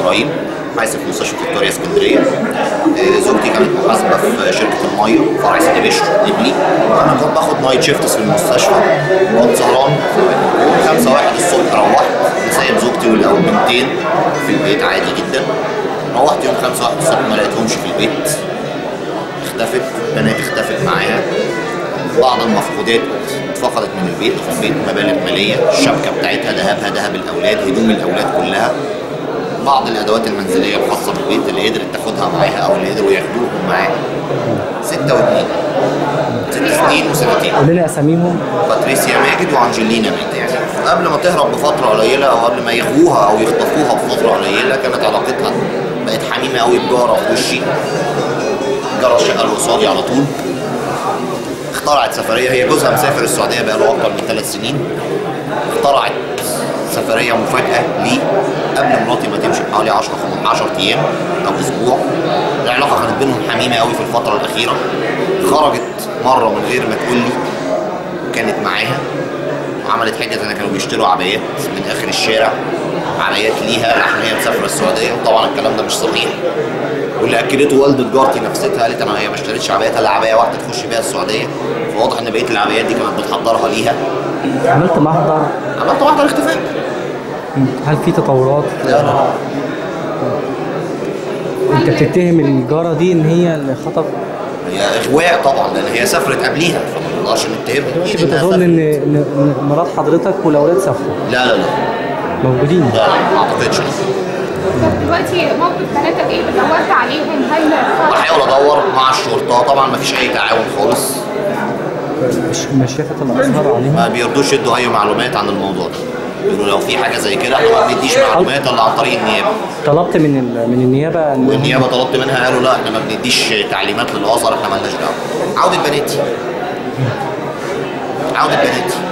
ابراهيم، حاسب في مستشفى فيكتوريا اسكندريه. زوجتي كانت محاسبه في شركه الميه فرع سيدي بشر قبلي. انا كنت باخد نايت شيفتس في المستشفى وكنت سهران. يوم 5/1 الصبح روحت سايب زوجتي والبنتين في البيت عادي جدا. روحت يوم 5/1 الصبح ما لقيتهمش في البيت، اختفت، بنات اختفت معاها. بعض المفقودات اتفقدت من البيت، في البيت مبالغ ماليه، الشبكه بتاعتها ذهبها، ذهب الاولاد، هدوم الاولاد كلها، بعض الادوات المنزليه الخاصه بالبيت اللي قدرت تاخدها معاها او اللي قدروا ياخدوهم معاها. 6 و2، 6 سنين وسنتين. قول لنا اساميهم. باتريسيا ماجد وانجلينا ماجد. يعني قبل ما تهرب بفتره قليله او قبل ما يغوها او يخطفوها بفتره قليله كانت علاقتها بقت حميمه قوي بجاره في وشي. جاره الشقه اللي قصادي على طول. اخترعت سفريه، هي جوزها مسافر السعوديه بقاله اكتر من 3 سنين. اخترعت سفريه مفاجاه لي قبل مراتي ما تمشي بحوالي 10 ايام او اسبوع. العلاقه كانت بينهم حميمه قوي في الفتره الاخيره. خرجت مره من غير ما تقول لي، كانت معاها، عملت حاجه ان كانوا بيشتروا عبايات من اخر الشارع، عبايات ليها عشان هي مسافره السعوديه، وطبعا الكلام ده مش صحيح. واللي اكدته والده جارتي نفسها، قالت هي ما اشتريتش عبايات الا عبايه واحده تخش بيها السعوديه، فواضح ان بقيه العبايات دي كانت بتحضرها ليها. عملت محضر اختفاء. هل في تطورات؟ لا. انت بتتهم الجاره دي ان هي اللي خطف؟ هي اغواء طبعا، لان هي سافرت قبليها فما نقدرش نتهمها. انت بتظن ان مرات حضرتك والاولاد سافروا؟ لا موجودين؟ لا ما اعتقدش. طب دلوقتي موقف بناتك ايه؟ دورت عليهم؟ هل بحاول ادور مع الشرطه، طبعا ما فيش اي تعاون خالص. مش شافت الاثار عليهم؟ ما بيرضوش يدوا اي معلومات عن الموضوع ده. بيقولوا لو في حاجه زي كده احنا ما بنديش معلومات الا عن طريق النيابه. طلبت من النيابه والنيابه طلبت منها، قالوا لا احنا ما بنديش تعليمات للاسر، احنا مالناش دعوه. عوده بناتي.